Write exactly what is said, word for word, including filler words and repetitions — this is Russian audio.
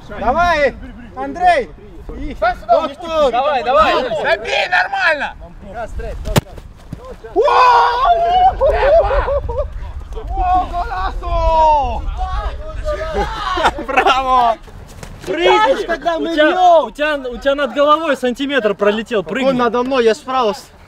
Давай, Андрей! Доктор! Давай, давай! Забей нормально! Браво! Прыгай, когда мы у, тебя, у, тебя, у тебя над головой сантиметр пролетел, прыгай. Он надо мной, я справился.